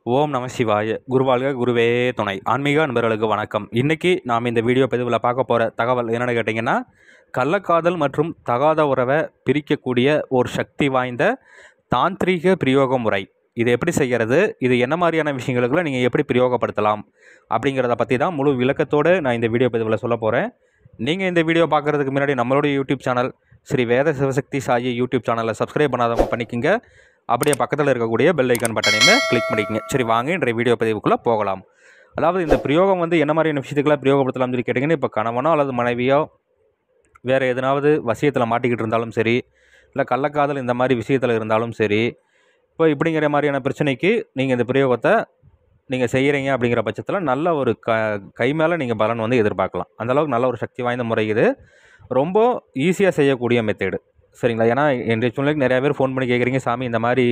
ஓம் நம சிவாய. குருவாழ்க குருவே துணை. ஆன்மீக நண்பர்களுக்கு வணக்கம். இன்றைக்கி நாம் இந்த வீடியோ பதிவில் பார்க்க போகிற தகவல் என்னென்னு கேட்டிங்கன்னா, கள்ளக்காதல் மற்றும் தகாத உறவை பிரிக்கக்கூடிய ஒரு சக்தி வாய்ந்த தாந்திரீக பிரயோக முறை. இது எப்படி செய்கிறது, இது என்ன மாதிரியான விஷயங்களுக்குள்ள நீங்கள் எப்படி பிரயோகப்படுத்தலாம் அப்படிங்கிறத பற்றி தான் முழு விளக்கத்தோடு நான் இந்த வீடியோ பதிவில் சொல்ல போகிறேன். நீங்கள் இந்த வீடியோ பார்க்குறதுக்கு முன்னாடி நம்மளுடைய YouTube channel Sri Veda Sivasakthi Sai YouTube சேனலை சப்ஸ்கிரைப் பண்ணாதவங்க பண்ணிக்கோங்க. அப்படியே பக்கத்தில் இருக்கக்கூடிய பெல் ஐக்கான் பட்டனையுமே கிளிக் பண்ணிக்கங்க. சரி, வாங்க இன்றைய வீடியோ பதிவுக்குள்ளே போகலாம். அதாவது இந்த பிரயோகம் என்ன மாதிரியான விஷயத்துக்கெல்லாம் பிரயோகப்படுத்தலாம்னு சொல்லி கேட்டிங்கன்னா, இப்போ கணவனோ அல்லது மனைவியோ வேறு எதனாவது வசியத்தில் மாட்டிக்கிட்டு இருந்தாலும் சரி, இல்லை கள்ளக்காதல் இந்த மாதிரி விஷயத்தில் இருந்தாலும் சரி, இப்போ இப்படிங்கிற மாதிரியான பிரச்சனைக்கு நீங்கள் இந்த பிரயோகத்தை நீங்கள் செய்கிறீங்க அப்படிங்கிற பட்சத்தில் நல்ல ஒரு கை மேலே நீங்கள் பலன் எதிர்பார்க்கலாம். அந்தளவுக்கு நல்ல ஒரு சக்தி வாய்ந்த முறை. இது ரொம்ப ஈஸியாக செய்யக்கூடிய மெத்தேடு. சரிங்களா? ஏன்னா இன்றைய சூழ்நிலைக்கு நிறையா பேர் ஃபோன் பண்ணி கேட்குறீங்க, சாமி இந்த மாதிரி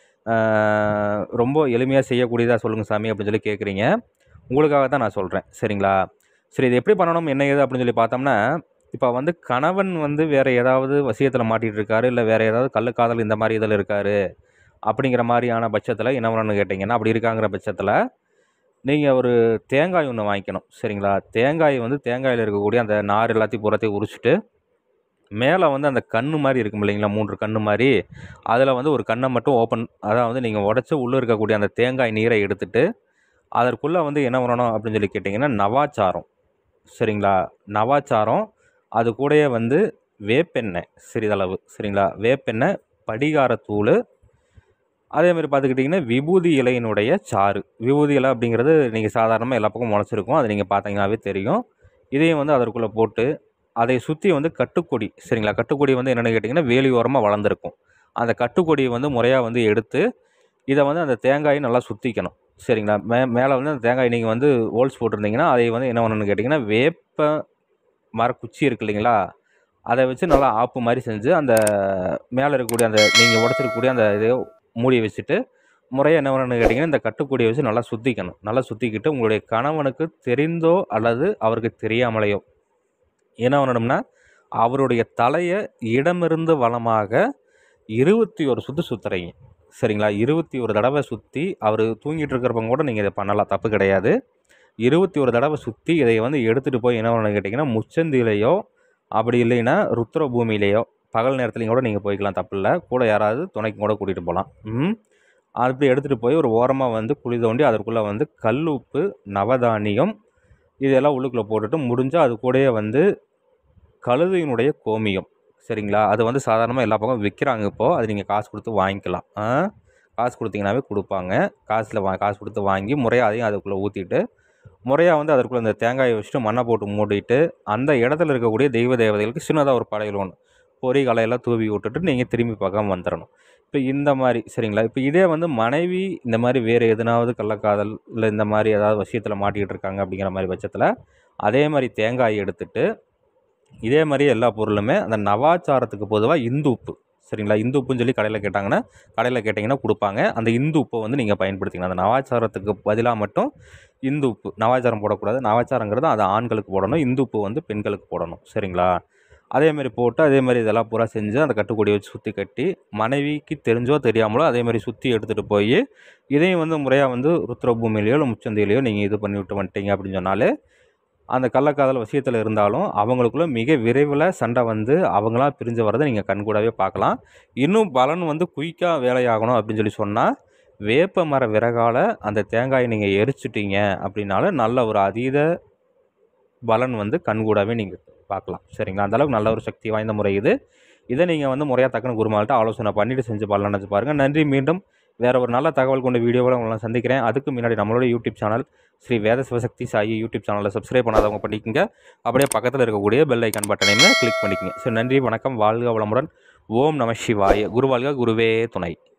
ரொம்ப எளிமையாக செய்யக்கூடியதாக சொல்லுங்கள் சாமி அப்படின்னு சொல்லி கேட்குறீங்க. உங்களுக்காக தான் நான் சொல்கிறேன். சரிங்களா? சரி, இது எப்படி பண்ணணும் என்ன ஏது அப்படின்னு சொல்லி பார்த்தோம்னா, இப்போ கணவன் வேறு ஏதாவது வசியத்தில் மாட்டிகிட்டு இருக்காரு, இல்லை வேறு ஏதாவது கள்ளக்காதல் இந்த மாதிரி இதில் இருக்கார் அப்படிங்கிற மாதிரியான பட்சத்தில் என்ன பண்ணணும்னு கேட்டிங்கன்னா, அப்படி இருக்காங்கிற பட்சத்தில் நீங்கள் ஒரு தேங்காய் ஒன்று வாங்கிக்கணும். சரிங்களா? தேங்காய் தேங்காயில் இருக்கக்கூடிய அந்த நார் எல்லாத்தையும் புறத்தையும் உரிச்சிட்டு, மேலே அந்த கண்ணு மாதிரி இருக்கும் இல்லைங்களா, 3 கண்ணு மாதிரி, அதில் ஒரு கண்ணை மட்டும் ஓப்பன், அதாவது நீங்கள் உடச்சி உள்ளே இருக்கக்கூடிய அந்த தேங்காய் நீரை எடுத்துகிட்டு அதற்குள்ளே என்ன பண்ணணும் அப்படின்னு சொல்லி கேட்டிங்கன்னா, நவாச்சாரம். சரிங்களா? நவாச்சாரம், அது கூடயே வேப்பெண்ணெய் சிறிதளவு. சரிங்களா? வேப்பெண்ணெய், படிகாரத்தூள், அதேமாதிரி பார்த்துக்கிட்டிங்கன்னா விபூதி இலையினுடைய சாறு. விபூதி இலை அப்படிங்கிறது நீங்கள் சாதாரணமாக எல்லா பக்கமும் முளைச்சிருக்கும், அது நீங்கள் பார்த்தீங்கன்னாவே தெரியும். இதையும் அதற்குள்ளே போட்டு அதை சுற்றி கட்டுக்கொடி. சரிங்களா? கட்டுக்கொடி என்னென்னு கேட்டிங்கன்னா, வேலி ஓரமாக வளர்ந்துருக்கும். அந்த கட்டுக்கொடியை முறையாக எடுத்து இதை அந்த தேங்காயை நல்லா சுற்றிக்கணும். சரிங்களா? மேலே அந்த தேங்காய் நீங்கள் ஹோல்ஸ் போட்டிருந்தீங்கன்னா, அதை என்ன பண்ணணும்னு கேட்டிங்கன்னா, வேப்ப மரக்குச்சி இருக்குது இல்லைங்களா, அதை வச்சு நல்லா ஆப்பு மாதிரி செஞ்சு அந்த மேலே இருக்கக்கூடிய அந்த நீங்கள் உடச்சிருக்கக்கூடிய அந்த இதை மூடி வச்சுட்டு, முறையாக என்ன பண்ணணும்னு கேட்டிங்கன்னா, இந்த கட்டுக்கொடியை வச்சு நல்லா சுற்றிக்கணும். நல்லா சுற்றிக்கிட்டு உங்களுடைய கணவனுக்கு தெரிந்தோ அல்லது அவருக்கு தெரியாமலையோ என்ன பண்ணணும்னா, அவருடைய தலையை இடமிருந்து வலமாக 21 சுற்று சுற்றுறீங்க. சரிங்களா? 21 தடவை சுற்றி, அவர் தூங்கிட்டு இருக்கிறப்பங்க கூட நீங்கள் இதை பண்ணலாம், தப்பு கிடையாது. 21 தடவை சுற்றி இதை எடுத்துகிட்டு போய் என்ன பண்ணணும்னு கேட்டிங்கன்னா, முச்சந்திலையோ அப்படி இல்லைன்னா ருத்ர பூமியிலையோ பகல் நேரத்துலையும் கூட நீங்கள் போய்க்கலாம், தப்பு இல்லை. கூட யாராவது துணைக்கு கூட கூட்டிகிட்டு போகலாம். அப்படி எடுத்துகிட்டு போய் ஒரு ஓரமாக குழி தோண்டி அதற்குள்ளே கல் உப்பு, நவதானியம் இதெல்லாம் உள்ளுக்குள்ளே போட்டுட்டு, முடிஞ்சால் அது கூடயே கழுதையினுடைய கோமியம். சரிங்களா? அது சாதாரணமாக எல்லா பக்கம் விற்கிறாங்க இப்போது, அது நீங்கள் காசு கொடுத்து வாங்கிக்கலாம். காசு கொடுத்தீங்கன்னாவே கொடுப்பாங்க. காசு கொடுத்து வாங்கி முறையாக அதையும் அதுக்குள்ளே ஊற்றிட்டு, முறையாக அதற்குள்ளே அந்த தேங்காயை வச்சுட்டு மண்ணை போட்டு மூடிட்டு, அந்த இடத்துல இருக்கக்கூடிய தெய்வ தேவதைகளுக்கு சின்னதாக ஒரு படையல் ஒன்று பொறி கலையெல்லாம் தூவி விட்டுட்டு நீங்கள் திரும்பி பார்க்காம வந்துடணும். இப்போ இந்த மாதிரி. சரிங்களா? இப்போ இதே மனைவி இந்த மாதிரி வேறு எதுனாவது கள்ளக்காதல் இல்லை இந்த மாதிரி ஏதாவது விஷயத்தில் மாட்டிக்கிட்டு இருக்காங்க அப்படிங்கிற மாதிரி பட்சத்தில், அதே மாதிரி தேங்காய் எடுத்துகிட்டு இதே மாதிரி எல்லா பொருளுமே அந்த நவாச்சாரத்துக்கு பொதுவாக இந்து உப்பு. சரிங்களா? இந்து உப்புன்னு சொல்லி கடையில் கேட்டிங்கன்னா கொடுப்பாங்க. அந்த இந்து உப்பை நீங்கள் பயன்படுத்திக்கணும். அந்த நவாச்சாரத்துக்கு பதிலாக மட்டும் இந்து உப்பு. நவாச்சாரம் போடக்கூடாது. நவாச்சாரங்கிறது அது ஆண்களுக்கு போடணும், இந்து உப்பு பெண்களுக்கு போடணும். சரிங்களா? அதேமாதிரி போட்டு அதேமாதிரி இதெல்லாம் பூரா செஞ்சு அந்த கட்டுக்கொடியை வச்சு சுற்றி கட்டி, மனைவிக்கு தெரிஞ்சோ தெரியாமலோ அதேமாதிரி சுற்றி எடுத்துகிட்டு போய் இதையும் முறையாக ருத்ர பூமியிலையோ இல்லை முச்சந்திலையோ நீங்கள் இது பண்ணி விட்டு வந்துட்டீங்க அப்படின்னு சொன்னாலே, அந்த கள்ளக்காதல் விஷயத்தில் இருந்தாலும் அவங்களுக்குள்ள மிக விரைவில் சண்டை அவங்களாம் பிரிஞ்சு வரதை நீங்கள் கண்கூடாவே பார்க்கலாம். இன்னும் பலன் குயிக்காக வேலையாகணும் அப்படின்னு சொல்லி சொன்னால், வேப்ப மர விறகால் அந்த தேங்காயை நீங்கள் எரிச்சிட்டிங்க அப்படின்னாலும் நல்ல ஒரு அதீத பலன் கண்கூடாவே நீங்கள் பார்க்கலாம். சரிங்களா? அந்தளவுக்கு நல்ல ஒரு சக்தி வாய்ந்த முறை இது. இதை நீங்கள் முறையாக தக்கன குருமால்கிட்ட ஆலோசனை பண்ணிவிட்டு செஞ்சு பலன் நினச்சி பாருங்கள். நன்றி. மீண்டும் வேறு ஒரு நல்ல தகவல் கொண்ட வீடியோவில் உங்களை சந்திக்கிறேன். அதுக்கு முன்னாடி நம்மளோட YouTube channel Sri Veda Sivasakthi Sai YouTube சேனலை சப்ஸ்கிரைப் பண்ணாதவங்க பண்ணிக்கோங்க. அப்படியே பக்கத்தில் இருக்கக்கூடிய பெல் ஐக்கான் பட்டனையுமே கிளிக் பண்ணிக்கோங்க. ஸோ நன்றி, வணக்கம், வாழ்க வளமுடன். ஓம் நம சிவாய. குருவாழ்க குருவே துணை.